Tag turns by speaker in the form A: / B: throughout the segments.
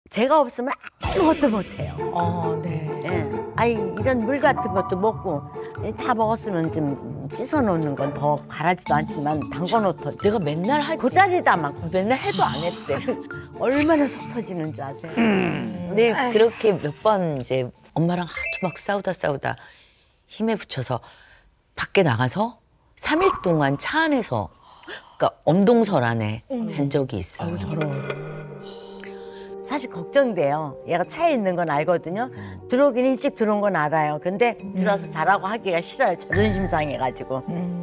A: 제가 없으면 아무것도 못해요.
B: 네.
A: 예. 아이 이런 물 같은 것도 먹고 다 먹었으면 좀 씻어놓는 건 더 바라지도 않지만 담궈놓더.
C: 내가 맨날 하지.
A: 그 자리다만
C: 맨날 해도 안 했대.
A: 얼마나 속 터지는 줄 아세요?
C: 근데 그렇게 몇 번 이제 엄마랑 하도 막 싸우다 힘에 부쳐서 밖에 나가서 3일 동안 차 안에서 그러니까 엄동설 안에 잔 적이 있어요.
A: 사실 걱정돼요. 얘가 차에 있는 건 알거든요. 들어오긴 일찍 들어온 건 알아요. 근데 들어와서 자라고 하기가 싫어요. 자존심 상해가지고.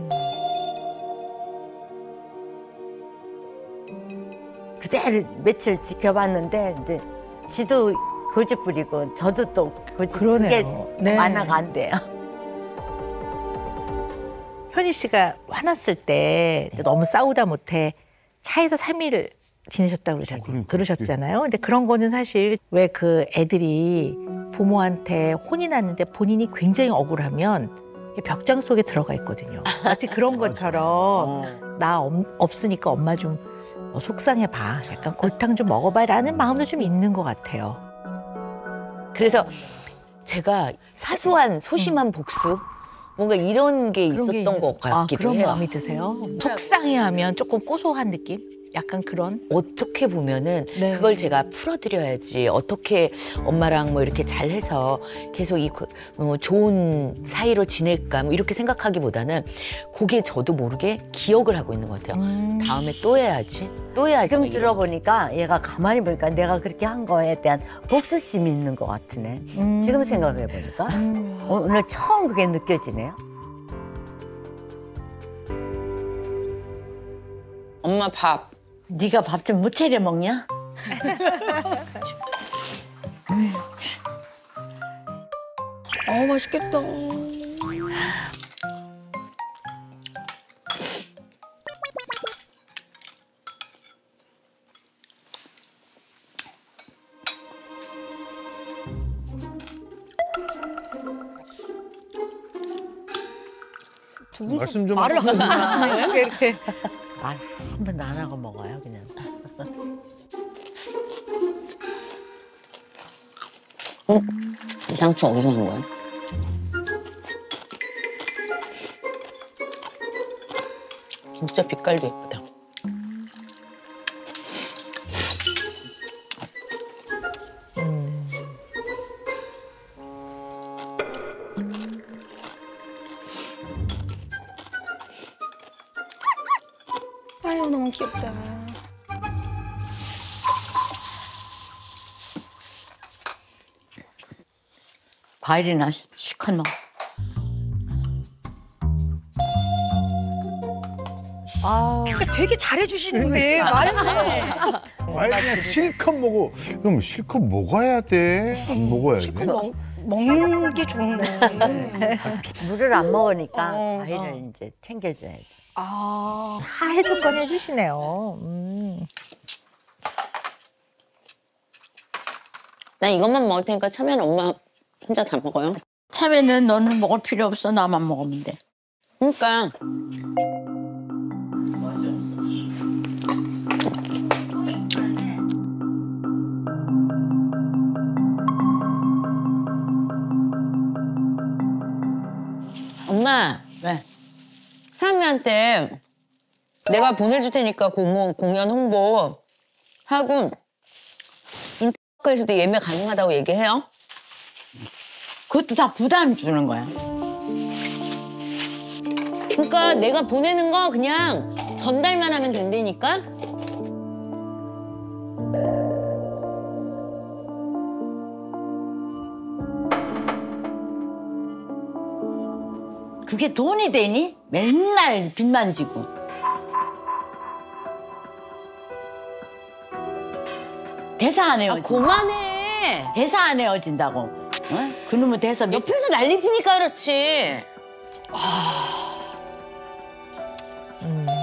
A: 그대로 며칠 지켜봤는데 이제 지도 고집 부리고 저도 또 고집 그게
B: 네.
A: 완화가 안 돼요.
B: 현희 씨가 화났을 때 너무 싸우다 못해 차에서 3일을 지내셨다고 그러셨잖아요. 근데 그런 거는 사실 왜 그 애들이 부모한테 혼이 났는데 본인이 굉장히 억울하면 벽장 속에 들어가 있거든요. 마치 그런 것처럼 나 없으니까 엄마 좀 속상해봐. 약간 골탕 좀 먹어봐라는 마음도 좀 있는 것 같아요.
C: 그래서 제가 사소한 소심한 복수 뭔가 이런 게 있었던 것 같기도
B: 그런
C: 해요.
B: 마음이 드세요? 속상해하면 조금 고소한 느낌? 약간 그런?
C: 어떻게 보면은
B: 네.
C: 그걸 제가 풀어드려야지 어떻게 엄마랑 뭐 이렇게 잘해서 계속 이 좋은 사이로 지낼까 뭐 이렇게 생각하기보다는 그게 저도 모르게 기억을 하고 있는 것 같아요. 다음에 또 해야지 또 해야지.
A: 지금 들어보니까 얘가 가만히 보니까 내가 그렇게 한 거에 대한 복수심이 있는 것 같으네. 지금 생각해보니까 오늘 처음 그게 느껴지네요.
D: 엄마 밥.
A: 네가 밥 좀 못 차려 먹냐?
D: 맛있겠다.
E: 말씀 좀
B: 말을 안 하시네요. 이렇게.
A: 말 한 번도 안 하고 먹어요 그냥.
C: 이 상추 어디서 한 거야? 진짜 빛깔도 예쁘다.
D: 아유 너무 귀엽다.
A: 과일이나 실컷 먹어.
D: 되게 잘해주시는데 말을.
E: 과일 실컷 먹어. 그럼 실컷 먹어야 돼? 안 먹어야 돼?
D: 먹는 게 좋은데.
A: 물을 안 먹으니까 과일을 이제 챙겨줘야 돼.
D: 아.
B: 다 해줄 건 해주시네요.
C: 난 이것만 먹을 테니까 참외는 엄마 혼자 다 먹어요.
A: 참외는 너는 먹을 필요 없어. 나만 먹으면 돼.
C: 그러니까 엄마
A: 왜?
C: 사람들한테 내가 보내줄 테니까 공연 홍보 하고 인터넷에서도 예매 가능하다고 얘기해요.
A: 그것도 다 부담 주는 거야.
C: 그러니까 내가 보내는 거 그냥 전달만 하면 된다니까.
A: 그게 돈이 되니? 맨날 빚만 지고. 대사 안 헤어져.
C: 그만해.
A: 대사 안 헤어진다고. 어? 그놈의 대사 몇
C: 옆에서 난리 푸니까 그렇지.